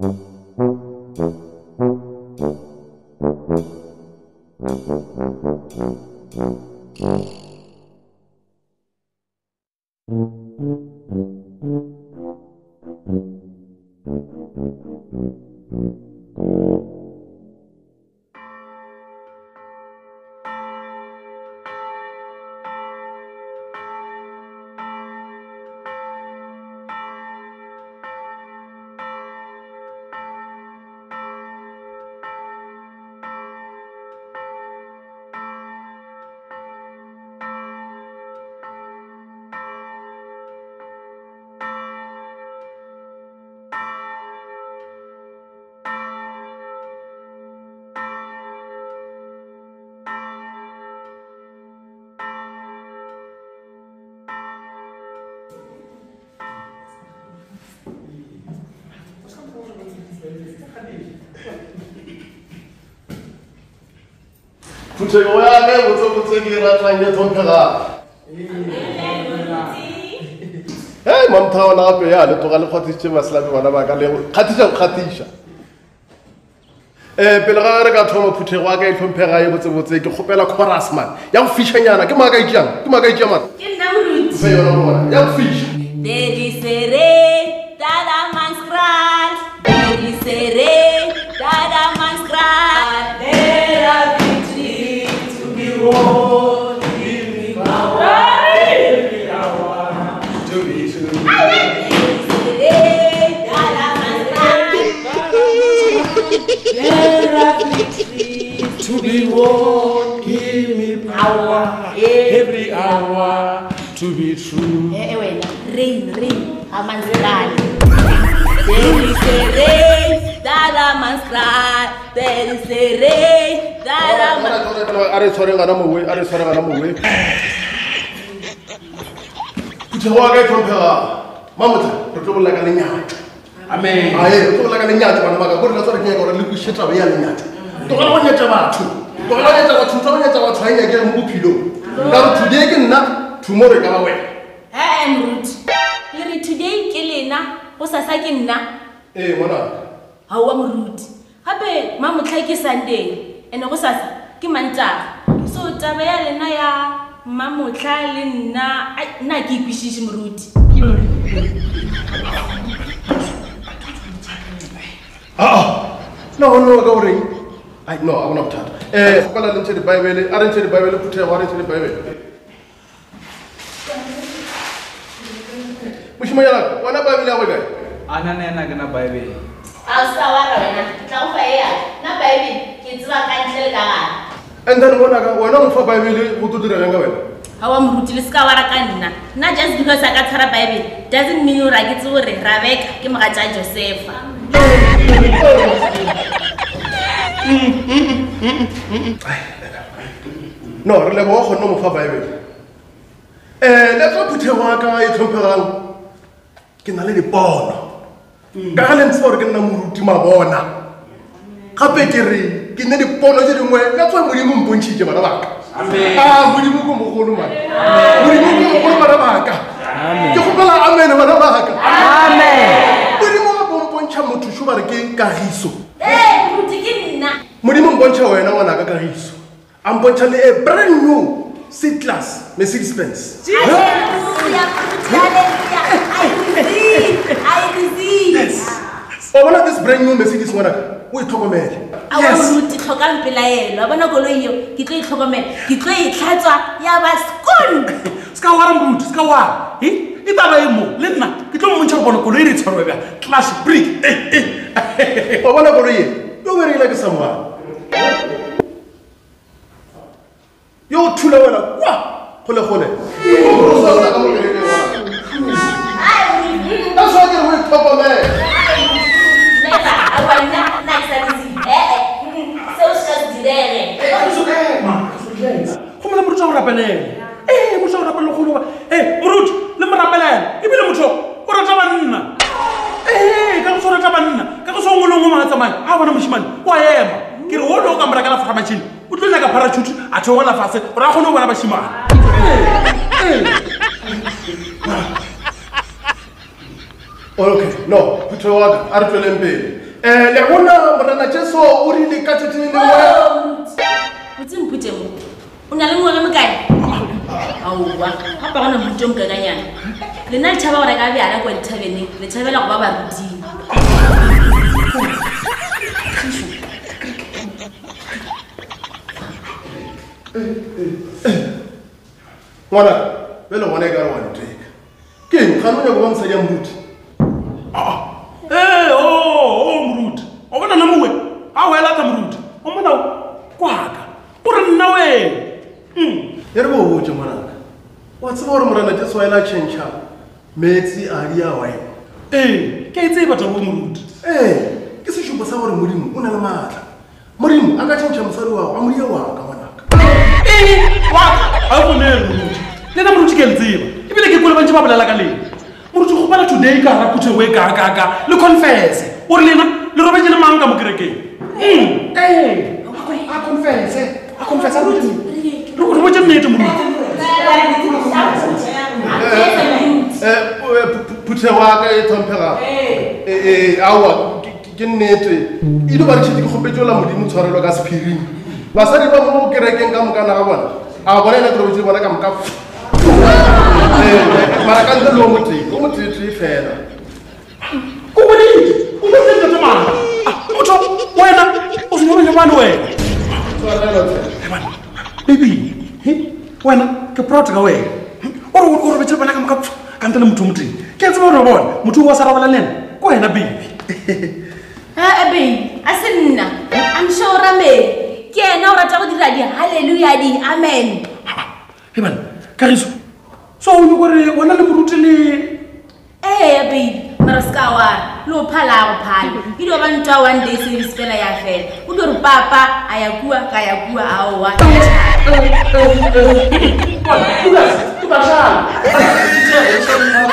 Putego ya ke botse ke ratlang le thompega. Hey mamtha ona pe ya le toga le kgotitse maslabe bana ba ka le kgatisha. Pele ga re ka thoma Putego wa ka e thompega e botse ke kgopela chorus man. Ya go fishanyana ke maga ijang man. Ke nna moruti. Fe yona bona ya go fisha. Dedisere dada manskral. Dedisere dada manskral. Dera victory to be won. Give me power. Every hour to be true. Dedisere dada manskral. Dera victory to be won. Give me power every hour to be true. Rain, amanskral. There is a rain, that amanskral. There is a rain, that amanskral. Are sorry ngana mo we. Putego wa ka e thompega. Mamotha re tlo bolla ka lenyata. Amen. Re tlo bolla ka lenyata bana ba ka go re tsore ke go re le busheta ba ya lenyata. Togela go nyetsa batho. Togela batho ha nya ke mo bophilo. Ka re today ke nna, tomorrow ka ba wena. Mruti. Le today ke lena, go sasa ke nna. Mona. Ha wa moruti. Gape mamotla ke Sunday, ene go sasa ke Mantaga. So taba ya lena ya mamotla le nna ke ikwishishe moruti. No, go re. No, I want to talk. Go la into the Bible, arrange the Bible, put her arrange the Bible. Mushimaya, wana Bible ya wewe. Ana nena kana Bible. Awusawara wena, tla ufa ya. Na Bible ke tswa ka ntle ka ga. And then wena o fa Bible go to dira nga wena. Hawa moruti le ska wara ka nna. Not just because I got her Bible doesn't mean ora ke tsore Rebecca ke mogatsa Joseph. No, re le bo go no mo fa Bible. Le tlo Putego wa ka e tlhomphegang. Ke na le dipono. Ka ga le ntse gore ke nna moruti mabona. Gape ke re ke ne dipono tse dingwe ka tswa modimo mpontshitse bana baka. Amen. Modimo ko mogolo man. Modimo ko mogolo bana baka. Ke gopela amen bana baka. Amen. Modimo ga bompontšha motho sho ba re ke Kagiso. Moruti ke nna. Modimo mpontšha wena ngwana ka Kagiso. A mpontšha le a brand new C-Class Mercedes-Benz. Hallelujah, I receive. Oh, one of this brand new Mercedes one. We talk about it. Yes. Moruti tlhoka mpelaelo. Bona koloi yo ke tlo itlhokomela. Ke tlo itlhatswa ya ba skon. Ska wara mbuti, ska wara. Itaba emo, le nna ke tlo mo ntšha bona koloi re tshwarwa ba. Clash brick. Oh, bona koloi. Yo very like someone. Yo thula wena kwa gole. That's why you're with Papa man. Never, I will not nice so just direct. It's okay, man. It's okay. Come on, motho o rapelele. Motho o rapelele go loba. Moruti, le mo rapelele. Ibile motho o rata banna. Ka go sora tsa banna. Ka go so ngolong mo matsamai. Ha bona moshimane. Wa ema. Ke re o lo ka mara ka la fata machine. O tlo ka parachute a theola fase. Ra gone bona bashimane. Okay, no, Putego wa ka a re tsweleng pele. le bona morena Jesu o rile ka tshetse le ngwe botse mputse mo o na le ngwe me kae auwa hapa gona mputo mkakanyana le nna tshaba gore ka bjala kwa dithabene le tshabela go ba barutini ngwana bele ngwana e ka re wa nteka ke eng ga no ya go ba mosadi ya moruti moruti o bona na mowe a o ela ka moruti o mona kwaka o re nna wena ye re bo botse ngwanaka wa tseba gore morena Jesu wa ela change metsi a di a wena ke a itseba taba o moruti ke sešupo sa gore modimo o na le maatla modimo a ka change mosadi wa modia wa ka ngwanaka a o bonele moruti le na moruti ke le tseba ebile ke kole bantse ba bolela ka lena moruti go bala today ka ra puthe we ka le confess o re lena le robetse le mang ka mo kerekeng a confess a moruti re botse nnete moruti phuthe wa ka e tlhomphega aowa ke nnete e dio ba re tšhete ke kgopetsola modimo tshwarelwa ka sephiring basadi ba mo kerekeng ka mokana ga bona a bona ena ke robetse bona ka moka mara ka ntle le o motee fela ko bonete o motsentse tsamana motho wena o senyobele bane wena baby wena ke proud ka wena o robetse bona ka moka ka ntle le motho motee ke tseba gore bona motho wa sa rabala le ena ko wena baby baby a se nna I'm sure me ke ena o rata go dira di hallelujah di amen bana Kagiso so o gore wona le moruti le baby mara ska wa lo phala go phala e do ba ntwa one day service fela ya fela o do re papa aya kua ka ya kua ao wa tu vas